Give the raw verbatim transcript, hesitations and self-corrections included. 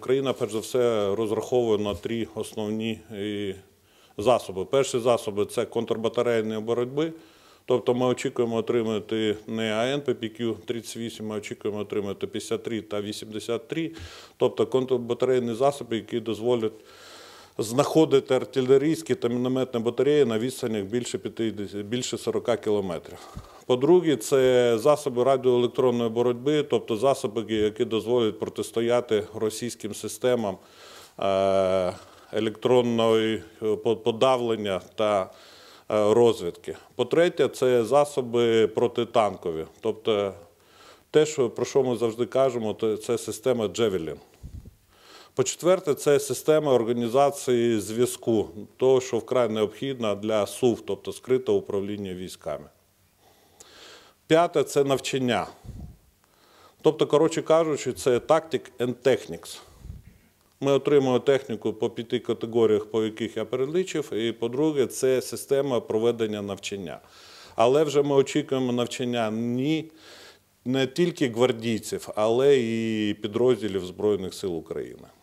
Україна, перш за все, розраховує на три основні засоби. Перші засоби – це контрбатарейної боротьби. Тобто ми очікуємо отримати не АН Пі Пі Кю тридцять вісім, ми очікуємо отримати п'ятдесят три та вісімдесят три, тобто контрбатарейні засоби, які дозволять знаходити артилерійські та мінометні батареї на відстанях більше, більше сорока кілометрів. По-друге, це засоби радіоелектронної боротьби, тобто засоби, які дозволять протистояти російським системам електронного подавлення та розвідки. По-третє, це засоби протитанкові, тобто те, що, про що ми завжди кажемо, це система Джевелін. По-четверте, це система організації зв'язку, того, що вкрай необхідна для СУВ, тобто скритого управління військами. П'яте – це навчання. Тобто, коротше кажучи, це Tactics and Technics. Ми отримуємо техніку по п'яти категоріях, по яких я перелічив, і, по-друге, це система проведення навчання. Але вже ми очікуємо навчання ні, не тільки гвардійців, але і підрозділів Збройних сил України.